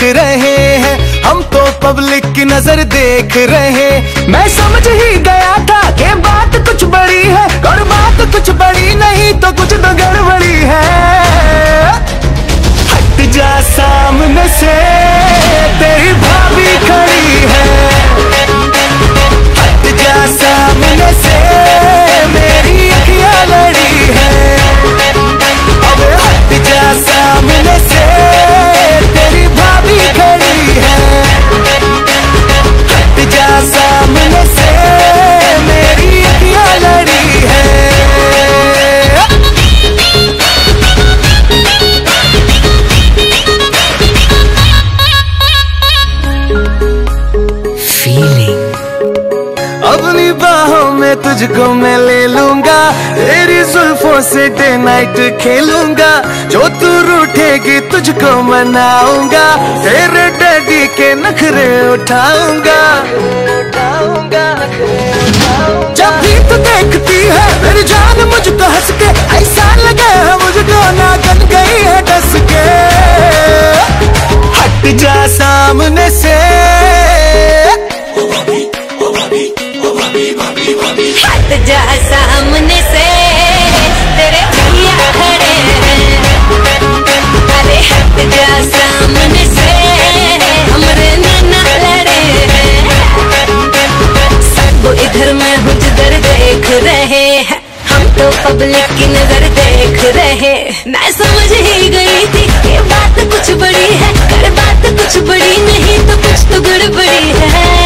रहे हैं, हम तो पब्लिक की नजर देख रहे। मैं समझ ही गया था कि बात कुछ बड़ी है, और बात कुछ बड़ी नहीं तो कुछ तो गड़बड़ी है। हट जा सामने से, तेरी भाभी खड़ी है। हट जा सामने से, मेरी अखियां लड़ी है। अब हट जा सामने से, तेरी भाभी खड़ी है। हट जा सामने से, मेरी अखियां लड़ी है। अपनी बाहों में तुझको मैं ले लूंगा, तेरी जुल्फों से डे नाइट खेलूंगा। जो तू रूठेगी तुझको मनाऊंगा, तेरे डैडी के नखरे उठाऊंगा। जब भी तू देखती है मेरी जान मुझको हंस के, ऐसा लगे है मुझको नागन गई है डस के। हट जा सामने से, हट जा सामने से, तेरे भैया खड़े हैं। अरे हट जा सामने से, हमरे नाना लड़े हैं। सब इधर मैं हूँ जिधर देख रहे हैं, हम तो पब्लिक की नजर देख रहे। मैं समझ ही गई थी कि बात कुछ बड़ी है, कर बात कुछ बड़ी नहीं तो कुछ तो गड़बड़ी है।